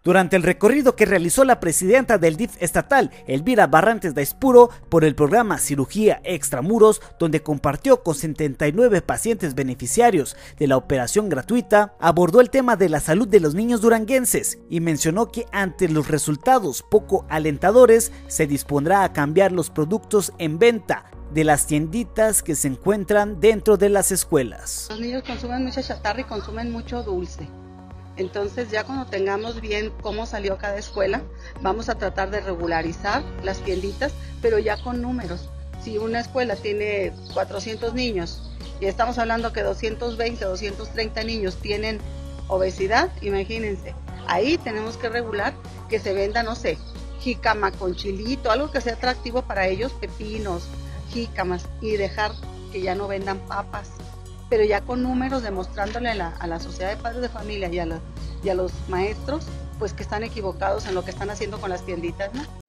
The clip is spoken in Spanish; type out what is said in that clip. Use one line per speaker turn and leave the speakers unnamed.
Durante el recorrido que realizó la presidenta del DIF estatal, Elvira Barrantes Daispuro, por el programa Cirugía Extramuros, donde compartió con 79 pacientes beneficiarios de la operación gratuita, abordó el tema de la salud de los niños duranguenses y mencionó que ante los resultados poco alentadores, se dispondrá a cambiar los productos en venta de las tienditas que se encuentran dentro de las escuelas.
Los niños consumen mucha chatarra y consumen mucho dulce. Entonces ya cuando tengamos bien cómo salió cada escuela, vamos a tratar de regularizar las tienditas, pero ya con números. Si una escuela tiene 400 niños y estamos hablando que 220, 230 niños tienen obesidad, imagínense, ahí tenemos que regular que se venda, no sé, jícama con chilito, algo que sea atractivo para ellos, pepinos, jícamas, y dejar que ya no vendan papas, pero ya con números demostrándole a la sociedad de padres de familia y a los maestros, pues que están equivocados en lo que están haciendo con las tienditas, ¿no?